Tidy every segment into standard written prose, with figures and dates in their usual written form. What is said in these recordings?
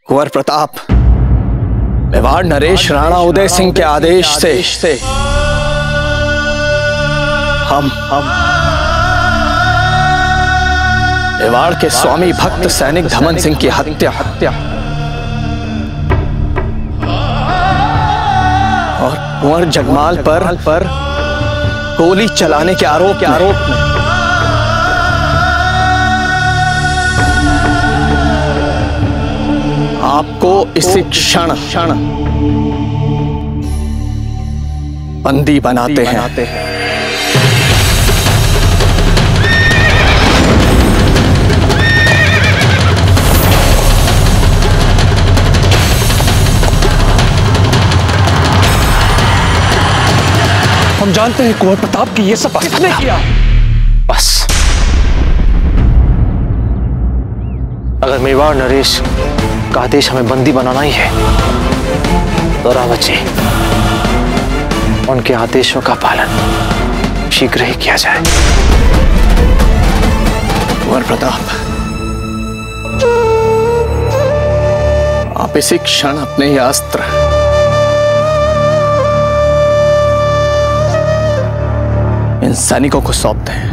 कुंवर प्रताप, मेवाड़ नरेश राणा उदय सिंह के आदेश से हम मेवाड़ के स्वामी भक्त सैनिक धमन सिंह की हत्या और कुंवर जगमाल पर गोली चलाने के आरोप में आपको इसी क्षण बंदी बनाते हैं। हम जानते हैं कुंवर प्रताप की ये सब किसने किया। बस अगर मेवाड़ नरेश का आदेश हमें बंदी बनाना ही है तो रावत जी, उनके आदेशों का पालन शीघ्र ही किया जाए। कुंवर प्रताप, आप इसी क्षण अपने ये अस्त्र इन सैनिकों को सौंपते हैं।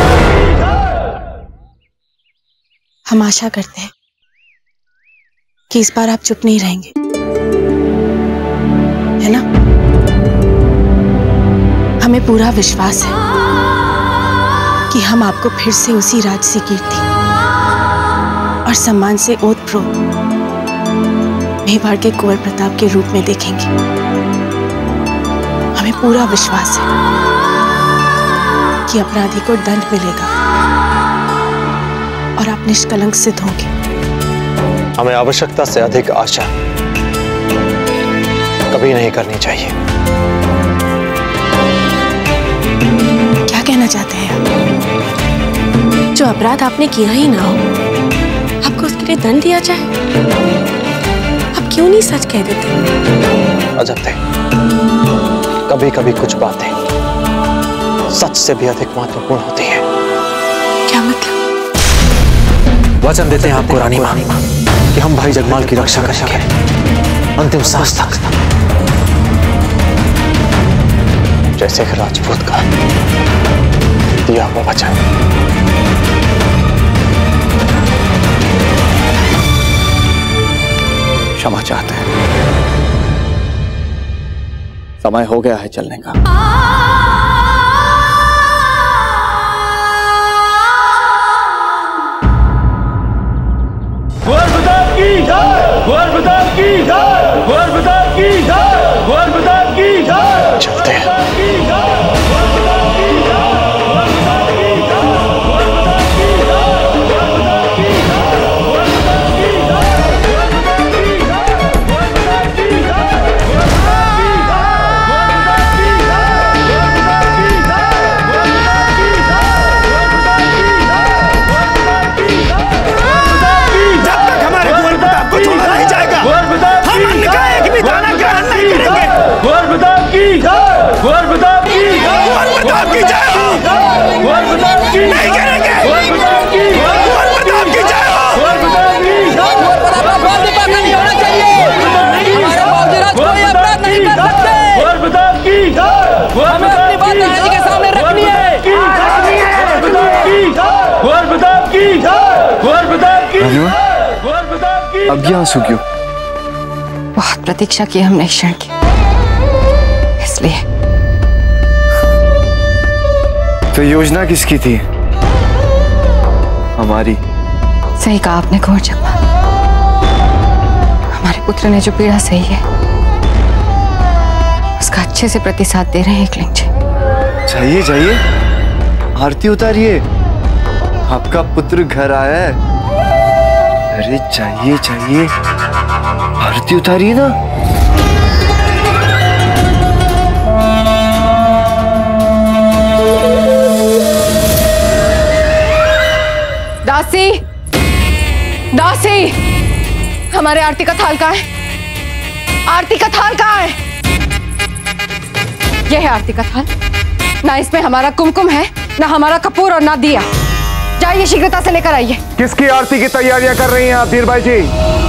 हम आशा करते हैं कि इस बार आप चुप नहीं रहेंगे, है ना? हमें पूरा विश्वास है कि हम आपको फिर से उसी राजसी कीर्ति और सम्मान से ओतप्रोत मेवाड़ के कुंवर प्रताप के रूप में देखेंगे। हमें पूरा विश्वास है कि अपराधी को दंड मिलेगा और आप निष्कलंक सिद्ध होंगे। हमें आवश्यकता से अधिक आशा कभी नहीं करनी चाहिए। क्या कहना चाहते हैं आप? जो अपराध आपने किया ही ना हो, आपको उसके लिए दंड दिया जाए? आप क्यों नहीं सच कह देते? अजब थे, कभी कभी कुछ बातें सच से भी अधिक महत्वपूर्ण होती है। क्या मतलब? वचन देते हैं आपको रानी मां कि हम भाई जगमाल की रक्षा करेंगे अंतिम सांस तक, जैसे कि राजपूत का दिया हुआ वचन। क्षमा चाहते हैं, समय हो गया है चलने का। कुंवर प्रताप की जय, कुंवर प्रताप की जय, कुंवर प्रताप की जय, कुंवर प्रताप की जय। चलते हैं। अब यहाँ आंसू क्यों? बहुत प्रतीक्षा की हमने इस क्षण की, इसलिए। तो योजना किसकी थी? हमारी। सही कहा आपने कुंवर जगमाल। हमारे पुत्र ने जो पीड़ा सही है उसका अच्छे से प्रतिसाद दे रहे हैं एकलिंग जी। जाइए जाइए, आरती उतारिए, आपका पुत्र घर आया है। अरे जाइए जाइए, आरती उतारिए ना। दासी, दासी, हमारे आरती का थाल कहाँ है? आरती का थाल कहाँ है? यह है आरती का थाल। ना इसमें हमारा कुमकुम है, ना हमारा कपूर और ना दिया। जाइए शीघ्रता से लेकर आइए। किसकी आरती की तैयारियां कर रही हैं आप धीरभाई जी?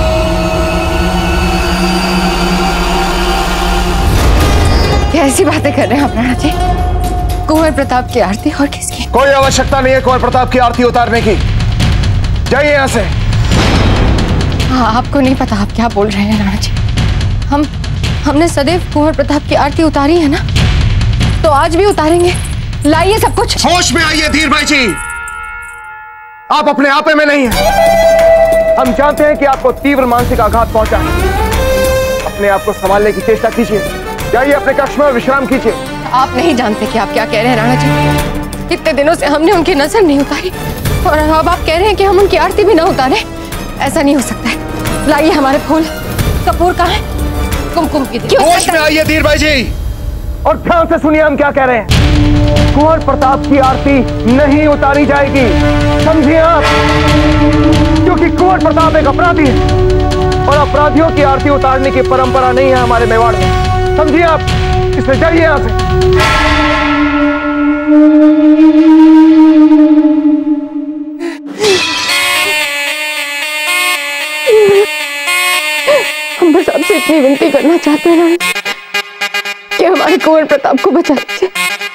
क्या ऐसी बातें कर रहे हैं आप राणा जी? कुंवर प्रताप की आरती और किसकी? कोई आवश्यकता नहीं है कुंवर प्रताप की आरती उतारने की। जाइए यहाँ से। हाँ, आपको नहीं पता आप क्या बोल रहे हैं राणा जी। हमने सदैव कुंवर प्रताप की आरती उतारी है ना, तो आज भी उतारेंगे। लाइए सब कुछ। होश में आइए धीरभाई जी, आप अपने आपे में नहीं हैं। हम जानते हैं कि आपको तीव्र मानसिक आघात पहुंचा है। अपने आप को संभालने की चेष्टा कीजिए। जाइए अपने कक्ष में विश्राम कीजिए। आप नहीं जानते कि आप क्या कह रहे हैं राणा जी। इतने दिनों से हमने उनकी नजर नहीं उतारी और अब आप कह रहे हैं कि हम उनकी आरती भी ना उतारे। ऐसा नहीं हो सकता है। लाइए हमारे फूल। कपूर कहाँ है? कुमकुम की दिया। होश में आइए धीरभाई जी, और ध्यान से सुनिए हम क्या कह रहे हैं। कुंवर प्रताप की आरती नहीं उतारी जाएगी, समझिए आप, क्योंकि कुंवर प्रताप एक अपराधी है और अपराधियों की आरती उतारने की परंपरा नहीं है हमारे मेवाड़ में। समझिए आप, इसलिए जाइए यहां से। हम बस आपसे इतनी विनती करना चाहते हैं रानी कि हमारे कुंवर प्रताप को बचा लीजिए,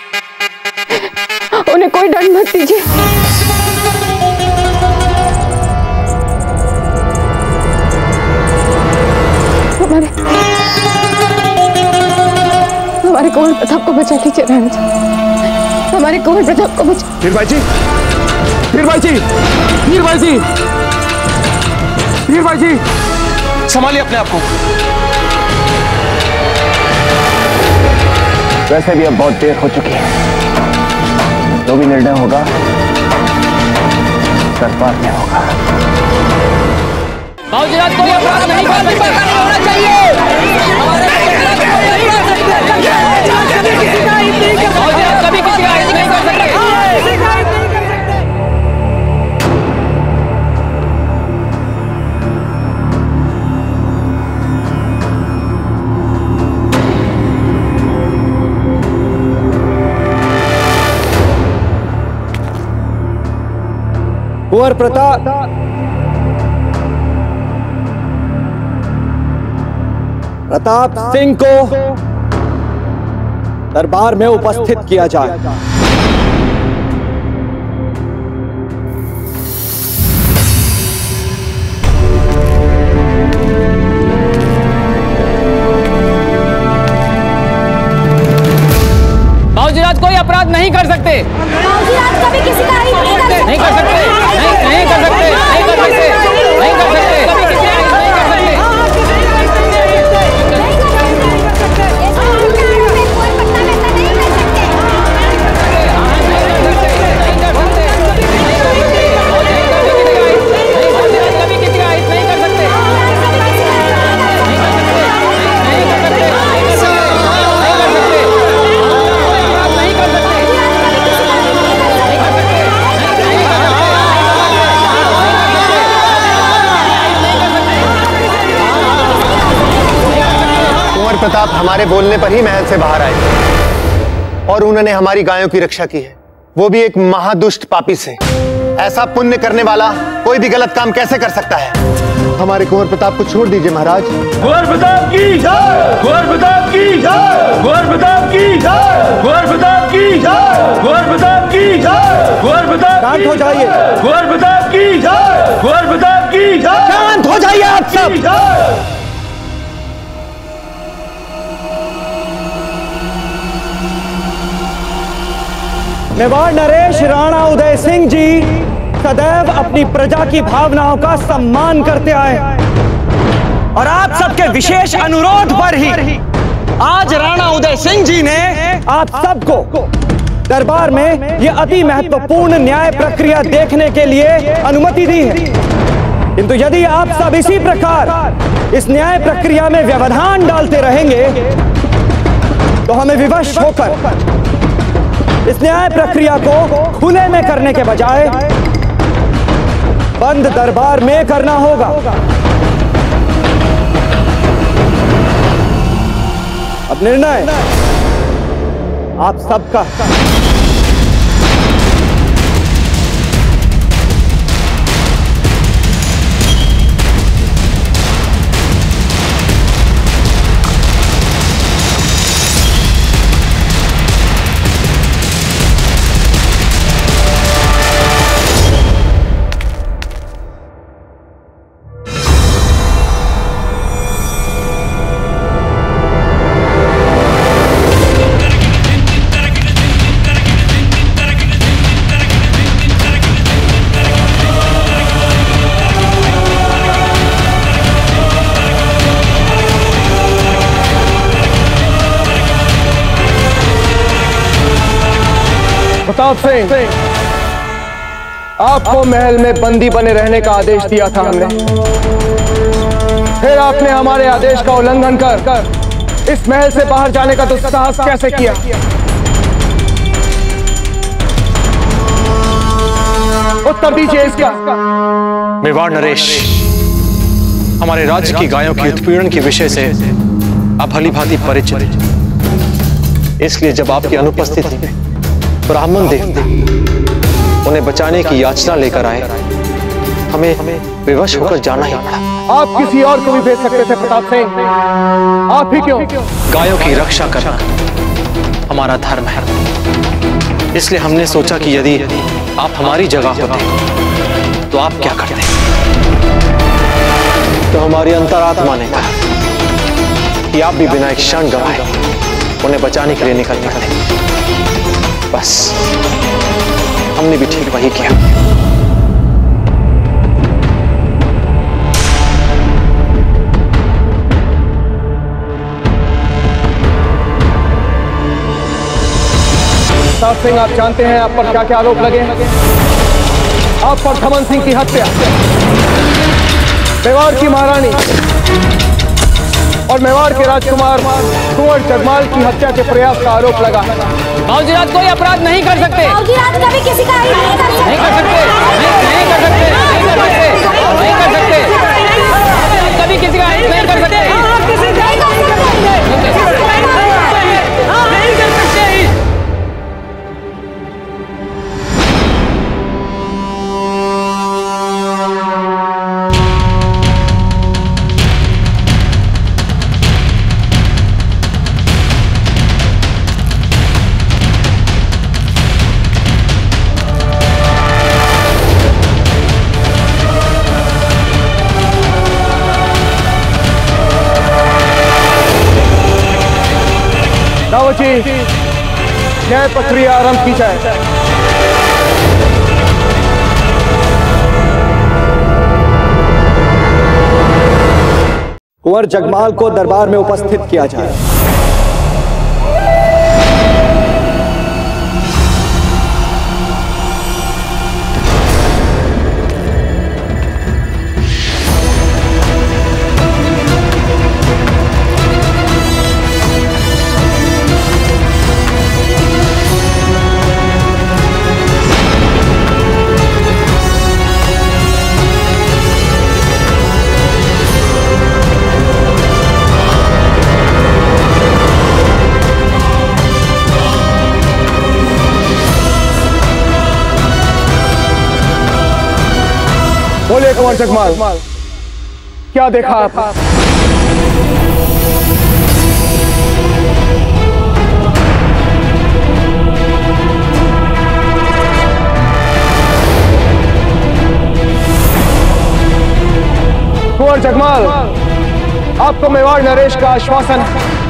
उन्हें कोई दंड मत दीजिए। कुंवर प्रताप को बचा लीजिए राणा जी, हमारे कुंवर प्रताप को बचा। वीर भाई जी, वीर भाई जी, वीर भाई जी, वीर भाई जी, संभालिए अपने आप को। वैसे भी अब बहुत देर हो चुकी है, जो भी निर्णय होगा दरबार में होगा। बाबूजी कोई अपराध नहीं होना चाहिए। कभी किसी का हित नहीं कर सकते। कुंवर प्रताप, प्रताप सिंह को दरबार में उपस्थित किया जाए। बाबूजी कोई अपराध नहीं कर सकते। बाबूजी कभी किसी का हित नहीं कर सकते। नहीं कर सकते, नहीं कर सकते, नहीं कर सकते, नहीं कर सकते, कभी किसी का हित नहीं कर सकते। प्रताप हमारे बोलने पर ही महल से बाहर आए और उन्होंने हमारी गायों की रक्षा की है, वो भी एक महादुष्ट पापी से। ऐसा पुण्य करने वाला कोई भी गलत काम कैसे कर सकता है? हमारे कुंवर प्रताप को छोड़ दीजिए महाराज। कुंवर प्रताप की जय, कुंवर प्रताप की जय, कुंवर प्रताप की जय, कुंवर प्रताप की जय, कुंवर प्रताप की जय, कुंवर प्रताप। शांत हो जाइए। कुंवर प्रताप की जय, कुंवर प्रताप की जय। शांत हो जाइए आप सब। मेवाड़ नरेश राणा उदय सिंह जी सदैव अपनी प्रजा की भावनाओं का सम्मान करते आए और आप सबके विशेष अनुरोध पर ही आज राणा उदय सिंह जी ने आप सबको दरबार में यह अति महत्वपूर्ण न्याय प्रक्रिया देखने के लिए अनुमति दी है। किंतु यदि आप सब इसी प्रकार इस न्याय प्रक्रिया में व्यवधान डालते रहेंगे तो हमें विवश होकर इस न्याय प्रक्रिया को खुले में करने के बजाय बंद दरबार में करना होगा। अब निर्णय आप सबका। प्रताप सिंह, आपको महल में बंदी बने रहने का आदेश दिया था हमने, फिर आपने हमारे आदेश का उल्लंघन कर इस महल से बाहर जाने का दुस्साहस कैसे किया? उत्तर दीजिए इसका। मेवाड़ नरेश, हमारे राज्य की गायों की उत्पीड़न के विषय से आप भली भांति परिचित, इसलिए जब आपकी अनुपस्थिति में ब्राह्मण देवता उन्हें बचाने की याचना लेकर आए, हमें विवश होकर जाना ही पड़ा। आप किसी और को भी भेज सकते थे प्रताप सिंह, आप ही क्यों? गायों की रक्षा करना हमारा धर्म है, इसलिए हमने सोचा कि यदि आप हमारी जगह होते तो आप क्या करते। तो हमारी अंतरात्मा ने कहा कि आप भी बिना एक क्षण गंवाए उन्हें बचाने के लिए निकल पड़े। बस हमने भी ठीक वही किया। प्रताप सिंह, आप जानते हैं आप पर क्या क्या आरोप लगे हैं? आप पर धमन सिंह की हत्या, मेवाड़ की महारानी और मेवाड़ के राजकुमार कुंवर जगमाल की हत्या के प्रयास का आरोप लगा है। बाबूजी राज कोई अपराध नहीं कर सकते। बाबूजी राज कभी किसी का हित नहीं कर सकते। नहीं कर सकते, नहीं कर सकते, नहीं कर सकते, नहीं कर सकते, कभी किसी का हित नहीं कर सकते, नहीं कर सकते। न्याय प्रक्रिया आरंभ की जाए। कुंवर जगमाल को दरबार में उपस्थित किया जाए। बोलिए कुंवर जगमाल, क्या देखा आप? कुंवर जगमाल, आपको मेवाड़ नरेश का आश्वासन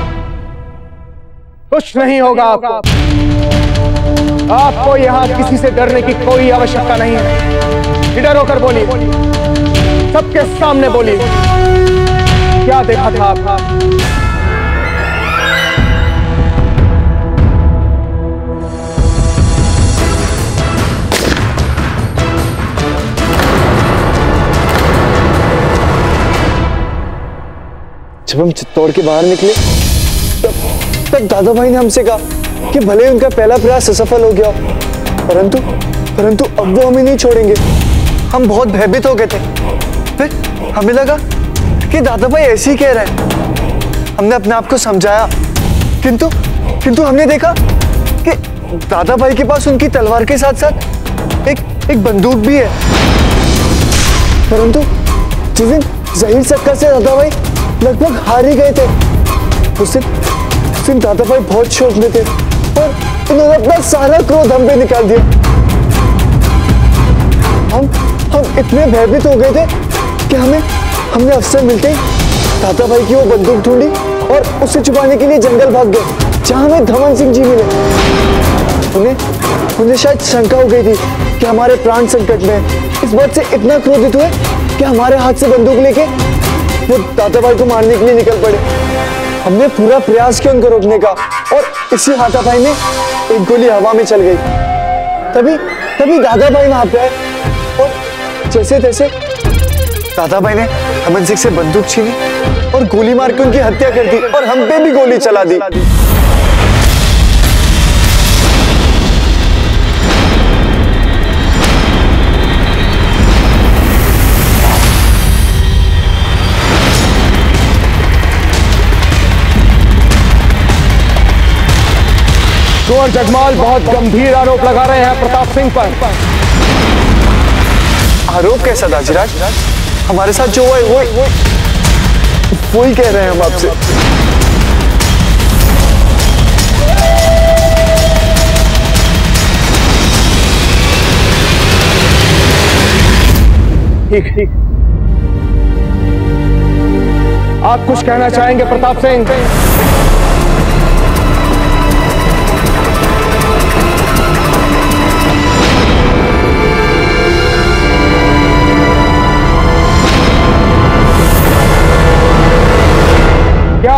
कुछ नहीं होगा। आपको यहां किसी से डरने की कोई आवश्यकता नहीं है। निडर होकर बोलिए, सबके सामने बोलिए, क्या देखा था आप? जब हम चित्तौड़ के बाहर निकले तब दादा भाई ने हमसे कहा कि भले उनका पहला प्रयास असफल हो गया, परंतु अब वो हमें नहीं छोड़ेंगे। हम बहुत भयभीत हो गए थे। फिर हमें लगा कि दादा भाई ऐसे ही कह रहे हैं। हमने अपने आप को समझाया, किंतु हमने देखा कि दादा भाई के पास उनकी तलवार के साथ साथ एक बंदूक भी है। परंतु जिस दिन ज़हीर सक्का से दादा भाई लगभग हार ही गए थे, उस दिन दादा भाई बहुत शोक में थे और उन्होंने अपना सारा क्रोध हम पे निकाल दिया। हम इतने भयभीत हो गए थे कि हमने अवसर मिलते ही दादा भाई की वो बंदूक ढूंढी और उसे छुपाने के लिए जंगल भाग गए, जहां हमें धमन सिंह जी मिले। उन्हें शायद शंका हो गई थी कि हमारे प्राण संकट में हैं। इस बात से इतना क्रोधित हुए कि हमारे हाथ से बंदूक लेके वो दादा भाई को मारने के लिए निकल पड़े। हमने पूरा प्रयास किया उनको रोकने का और इसी हाथापाई में एक गोली हवा में चल गई। तभी दादा भाई वहां पे आए और जैसे तैसे दादा भाई ने धमन सिंह से बंदूक छीनी और गोली मार के उनकी हत्या कर दी और हम पे भी गोली चला दी। कुंवर जगमाल बहुत गंभीर आरोप लगा रहे हैं प्रताप सिंह पर। आरोप कैसा दाजीराज? हमारे साथ जो हुआ है वो ही कह रहे हैं हम आपसे। ठीक, आप कुछ कहना चाहेंगे प्रताप सिंह?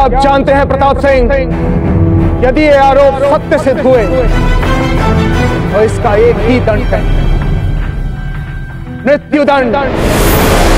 आप जानते हैं प्रताप सिंह, यदि ये आरोप सत्य सिद्ध हुए तो इसका एक ही दंड है, मृत्युदंड।